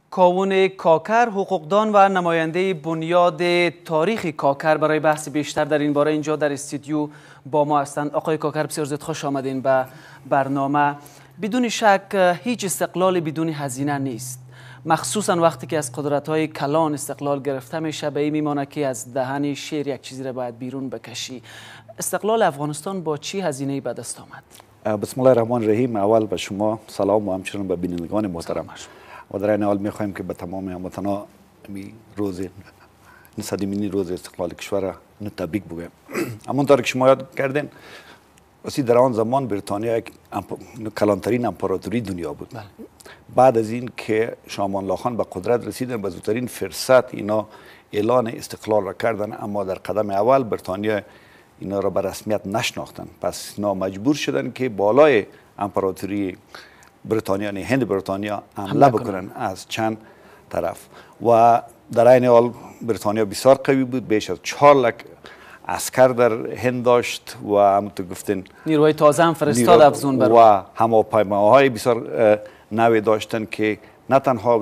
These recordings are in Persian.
کاوون کاکر، حقوقدان و نماینده بنیاد تاریخ کاکر، برای بحث بیشتر در این باره اینجا در استودیو با ما هستند. آقای کاکر، بسیار زیاد خوش آمدین به برنامه. بدون شک هیچ استقلال بدون هزینه نیست، مخصوصا وقتی که از قدرت‌های کلان استقلال گرفته میشه. به این میمانه که از دهن شیر یک چیزی را باید بیرون بکشی. استقلال افغانستان با چی هزینه‌ای به دست آمد؟ بسم الله الرحمن الرحیم. اول به شما سلام و همچنین به بینندگان محترم. و در این حال می‌خوایم که به تمام هموطنان روز نصدمینی روز استقلال کشور تبریک بگویم. همونطور که شما یاد کردین، واسه در آن زمان بریتانیا یک کلانترین امپراتوری دنیا بود. بعد از این که شاه امان الله خان به قدرت رسیدن، به زودترین فرصت اینا اعلان استقلال را کردن، اما در قدم اول بریتانیا اینا را به رسمیت نشناختن. پس اینا مجبور شدن که بالای امپراتوری بریتانیا، یعنی هند بریتانیا، حمله بکنن از چند طرف. و در این حال بریتانیا بسیار قوی بود، بیش از 4 لک عسکر در هند داشت و همونطور گفتین نیروهای تازه هم فرستاد افزون بر و هواپیماهای بسیار نوی داشتن که نه تنها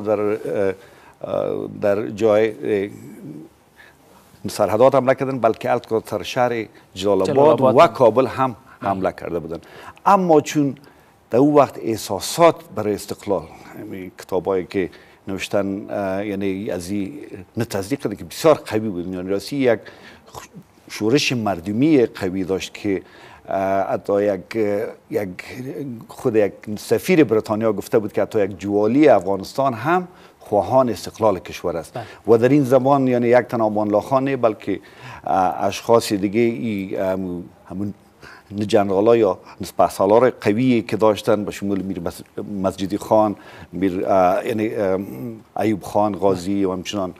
در جای سرحدات حمله کردن، بلکه البته شهر جلال آباد و کابل هم حمله کرده بودن. اما چون در اون وقت احساسات برای استقلال، کتابایی که نوشتن یعنی از این تصدیق کرده که بسیار قوی بود، یعنی راستی یک شورش مردمی قوی داشت که حتی خود یک سفیر بریتانیا گفته بود که حتی یک جوالی افغانستان هم خواهان استقلال کشور است. و در این زمان یعنی یک تن امان الله خان، بلکه اشخاص دیگه همون جنرال ها یا نسپهسالار قوی که داشتن، به شمول میر مسجدی خان، یعنی ایوب خان غازی و همچنان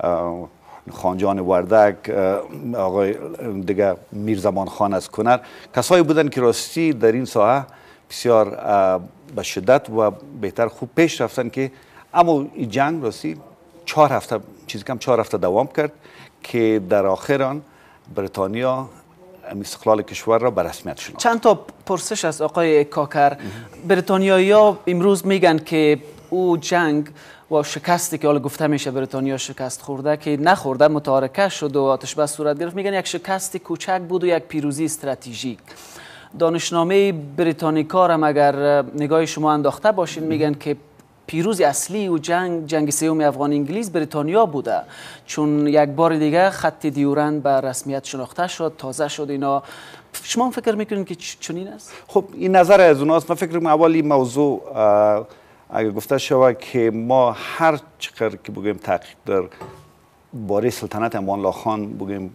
خانجان وردک، آقای دیگه میر زمان خان از کنر، کسایی بودن که راستی در این ساحه بسیار به شدت و بهتر خوب پیش رفتن. که اما این جنگ راستی 4 هفته، چیزی کم 4 هفته دوام کرد که در آخر آن بریتانیا استقلال کشور را به رسمیت شناخت. چند تا پرسش از آقای کاکر. بریتانیایی‌ها امروز میگن که او جنگ و شکستی که حالا گفته میشه بریتانیا شکست خورده، که نخورده، متارکه شد و آتش بس صورت گرفت، میگن یک شکست کوچک بود و یک پیروزی استراتژیک. دانشنامه بریتانیکا را اگر نگاه شما انداخته باشین، میگن که پیروزی اصلی و جنگ سوم افغان انگلیس بریتانیا بوده، چون یک بار دیگه خط دیورند به رسمیت شناخته شد، تازه شد. اینا شما فکر میکنین که چنین است؟ خب این نظر از اوناست. من فکر میکنم اول این موضوع اگر گفته شود که ما هر چقدر که بگیم تحقیق در باره سلطنت امان الله خان بگیم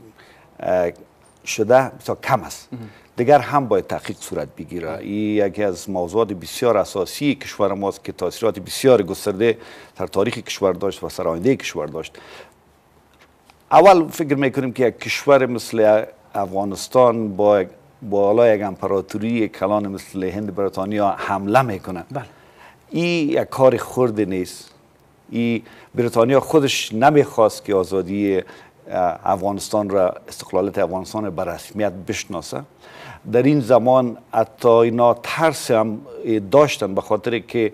شده بسیار کم است، دیگر هم باید تحقیق صورت بگیره. این یکی از موضوعات بسیار اساسی کشور ماست که تاثیرات بسیار گسترده در تاریخ کشور داشت و سر آینده کشور داشت. اول فکر میکنیم که یک کشور مثل افغانستان با بالای یک امپراتوری کلان مثل هند بریتانیا حمله میکنه. این یک کار خرد نیست. این بریتانیا خودش نمیخواست که آزادی افغانستان را، استقلالت افغانستان را به رسمیت بشناسه. در این زمان حتی اینا ترس هم داشتن، به خاطر که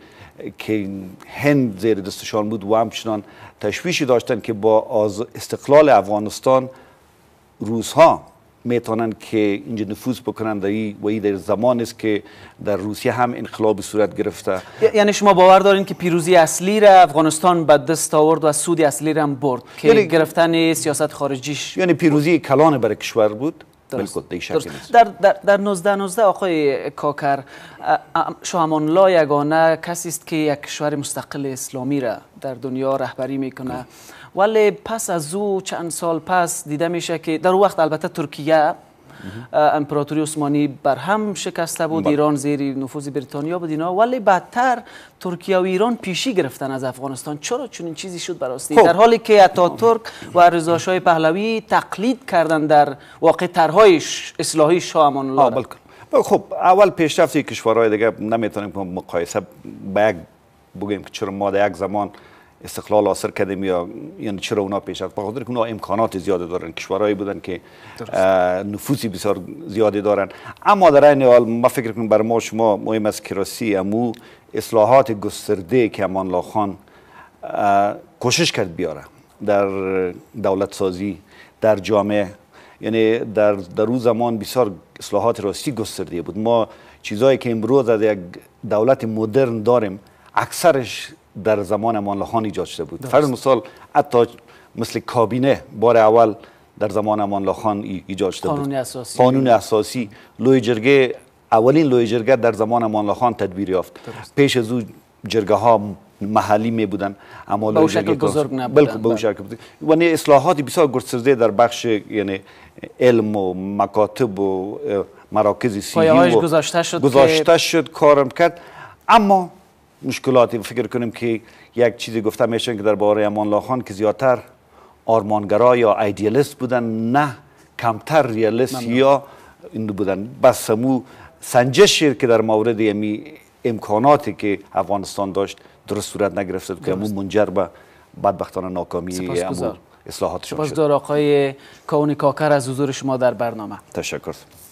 هند زیر دستشان بود و همچنان تشویشی داشتن که با استقلال افغانستان روس‌ها میتونن که اینجا نفوذ بکنن. و این در زمان است که در روسیه هم انقلاب صورت گرفته. یعنی شما باور دارین که پیروزی اصلی را افغانستان به دست آورد و سود اصلی را هم برد، که یعنی گرفتن سیاست خارجیش، یعنی پیروزی کلان برای کشور بود. بالکل در 1919 آقای کاکر، شاه امان الله یگانه کسی است که یک کشور مستقل اسلامی را در دنیا رهبری میکنه، ولی پس از او چند سال پس دیده میشه که در وقت البته ترکیه امپراتوری عثمانی بر هم شکسته بود، ایران زیر نفوذ بریتانیا بود اینا، ولی بعدتر ترکیه و ایران پیشی گرفتن از افغانستان. چرا چنین چیزی شد براستی؟ در حالی که اتاتورک و رضا شاه پهلوی تقلید کردن در واقع طرحهای اصلاحی شاه امان الله. خب اول پیشرفت کشورهای دیگه نمیتونیم مقایسه بگیم که چرا ما در یک زمان استقلال حاصل کردیم یا یعنی چرا اونا پیش رفت. بخاطر که اونا امکانات زیاده دارن، کشورهایی بودن که نفوذی بسیار زیادی دارن. اما در این حال ما فکر کنم برای ما شما مهم است که راستی امو اصلاحات گسترده که امان الله خان کوشش کرد بیاره در دولت سازی، در جامعه. یعنی در اون زمان بسیار اصلاحات راستی گسترده بود. ما چیزایی که امروز از یک دولت مدرن داریم اکثرش در زمان امان الله خان ایجاد شده بود. فرض مثال حتی مثل کابینه بار اول در زمان امان الله خان ایجاد شده بود. قانون اساسی لوی جرگه، اولین لوی جرگه در زمان امان الله خان تدبیر یافت. پیش از او جرگه ها محلی می بودن اما به شکل بزرگ نبودن. به شکل و اصلاحات بسیار گسترده در بخش یعنی علم و مکاتب و مراکز سیاسی گذاشته شد کارم کرد. اما مشکلاتی فکر کنیم که یک چیزی گفته میشه که درباره امان الله خان که زیادتر آرمانگرا یا ایدئالیست بودن، نه کمتر ریالیست یا این بودن. بس همو سنجشی که در مورد امکاناتی که افغانستان داشت درست صورت نگرفته که همون منجر به بدبختانه ناکامی اصلاحات شد. سپاسگزار آقای کاونی کاکر از حضور شما در برنامه. تشکر.